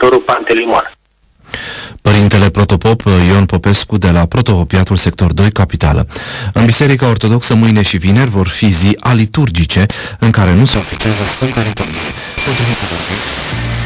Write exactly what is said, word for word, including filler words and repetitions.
călugărul Pantelimon. Părintele protopop Ion Popescu de la Protopopiatul Sector doi, Capitală. În Biserica Ortodoxă mâine și vineri vor fi zi aliturgice în care nu se oficează Sfânta Liturghie.